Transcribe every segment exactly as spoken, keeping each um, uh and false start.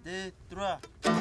deux, trois.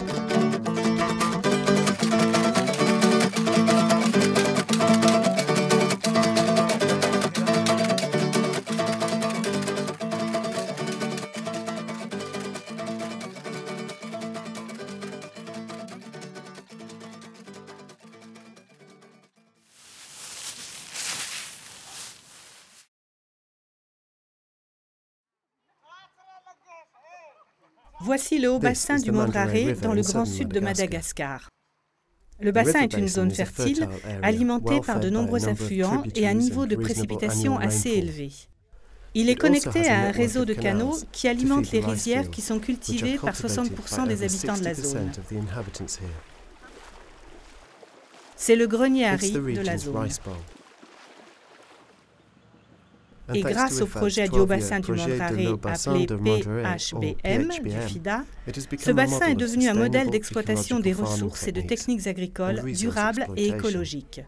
Voici le haut bassin du Mandraré dans le grand sud de Madagascar. Le bassin est une zone fertile, alimentée par de nombreux affluents et un niveau de précipitation assez élevé. Il est connecté à un réseau de canaux qui alimente les rizières qui sont cultivées par soixante pour cent des habitants de la zone. C'est le grenier à riz de la zone. Et grâce au projet du haut bassin du Mandraré appelé P H B M du FIDA, ce bassin est devenu un modèle d'exploitation des ressources et de techniques agricoles durables et écologiques.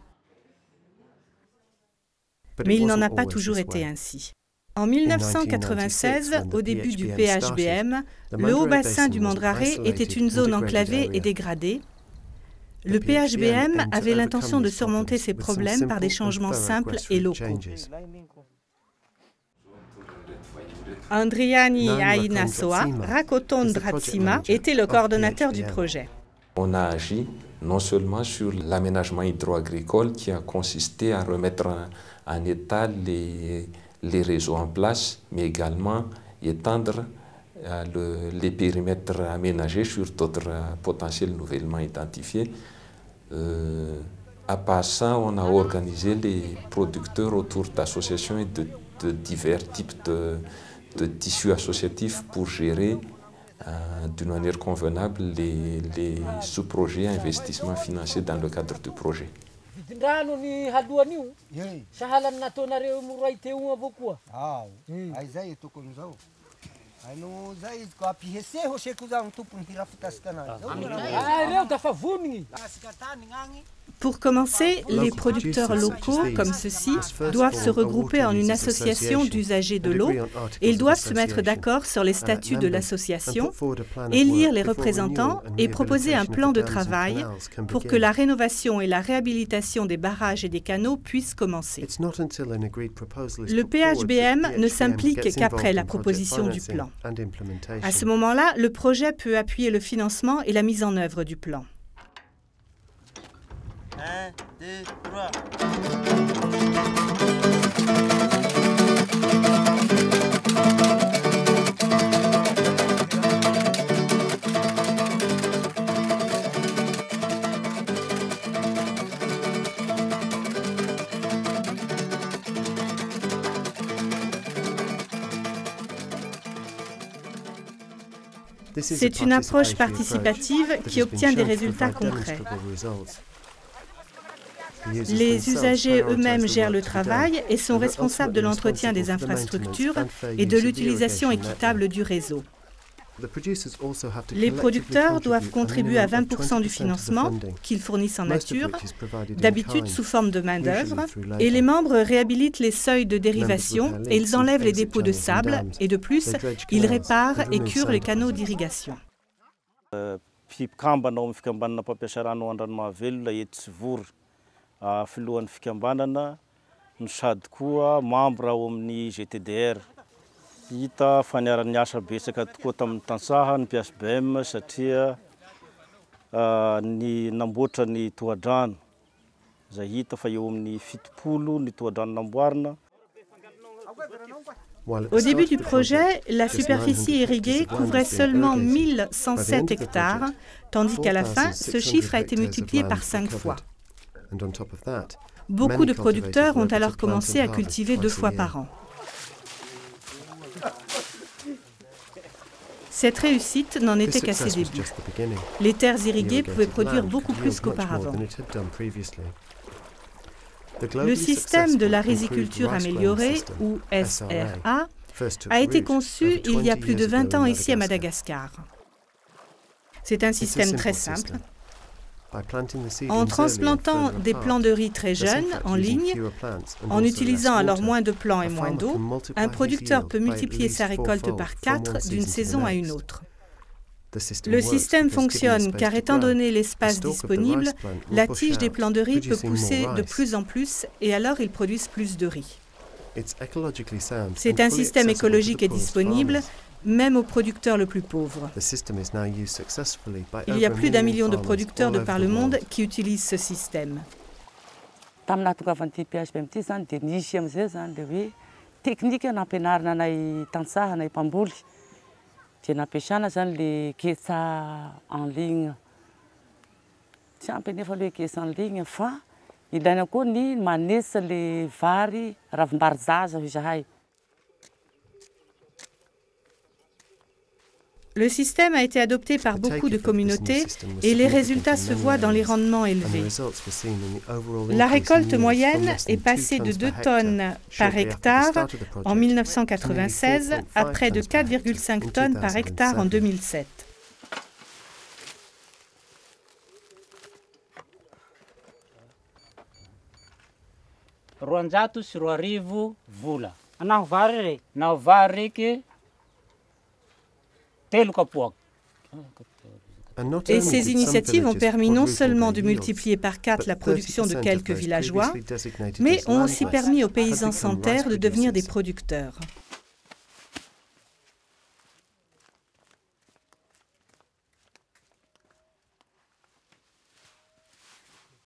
Mais il n'en a pas toujours été ainsi. En mille neuf cent quatre-vingt-seize, au début du P H B M, le haut bassin du Mandraré était une zone enclavée et dégradée. Le P H B M avait l'intention de surmonter ces problèmes par des changements simples et locaux. Andriani Ainasoa Rakotondratsima était le coordonnateur du projet. On a agi non seulement sur l'aménagement hydro-agricole qui a consisté à remettre en, en état les, les réseaux en place, mais également étendre euh, le, les périmètres aménagés sur d'autres euh, potentiels nouvellement identifiés. Euh, à part ça, on a organisé les producteurs autour d'associations et de, de divers types de de tissus associatifs pour gérer euh, d'une manière convenable les, les sous-projets et investissements financiers dans le cadre du projet. Pour commencer, les producteurs locaux, comme ceux-ci, doivent se regrouper en une association d'usagers de l'eau et ils doivent se mettre d'accord sur les statuts de l'association, élire les représentants et proposer un plan de travail pour que la rénovation et la réhabilitation des barrages et des canaux puissent commencer. Le P H B M ne s'implique qu'après la proposition du plan. À ce moment-là, le projet peut appuyer le financement et la mise en œuvre du plan. Un, deux, trois. C'est une approche participative qui obtient des résultats concrets. Les usagers eux-mêmes gèrent le travail et sont responsables de l'entretien des infrastructures et de l'utilisation équitable du réseau. Les producteurs doivent contribuer à vingt pour cent du financement qu'ils fournissent en nature, d'habitude sous forme de main-d'œuvre, et les membres réhabilitent les seuils de dérivation et ils enlèvent les dépôts de sable et de plus, ils réparent et curent les canaux d'irrigation. Filohan'ny fikambanana no sady koa membre ao amin'ny G T D R. Hita faniarany asa betsaka tokoa tamin'ny tantsaha ny P H B M satria ny namboatra ny tohadrano. Zay hita fa eo amin'ny fitopolo ny tohadrano namboarina. Au début du projet, la superficie irriguée couvrait seulement mille cent sept hectares, tandis qu'à la fin, ce chiffre a été multiplié par cinq fois. Beaucoup de producteurs ont alors commencé à cultiver deux fois par an. Cette réussite n'en était qu'à ses débuts. Les terres irriguées pouvaient produire beaucoup plus qu'auparavant. Le système de la riziculture améliorée, ou S R A, a été conçu il y a plus de vingt ans ici à Madagascar. C'est un système très simple. En transplantant des plants de riz très jeunes en ligne, en utilisant alors moins de plants et moins d'eau, un producteur peut multiplier sa récolte par quatre d'une saison à une autre. Le système fonctionne car étant donné l'espace disponible, la tige des plants de riz peut pousser de plus en plus et alors ils produisent plus de riz. C'est un système écologique et disponible, même aux producteurs le plus pauvres. Il y a plus d'un million de producteurs de par le monde qui utilisent ce système. Technique nampianarina anay tantsaha anay mpamboly dia nampiasana zany le ketsa en ligne tsy ampy nefa le ketsa en ligne fa ilaina koa ny manesa le vary ravim-bary-jaza hoy izahay. Le système a été adopté par beaucoup de communautés et les résultats se voient dans les rendements élevés. La récolte moyenne est passée de deux tonnes par hectare en mille neuf cent quatre-vingt-seize à près de quatre virgule cinq tonnes par hectare en deux mille sept. roanjato sy roa arivo vola. Anao vary re, nao vary raiky telo kapoaka. Et ces initiatives ont permis non seulement de multiplier par quatre la production de quelques villageois, mais ont aussi permis aux paysans sans terre de devenir des producteurs.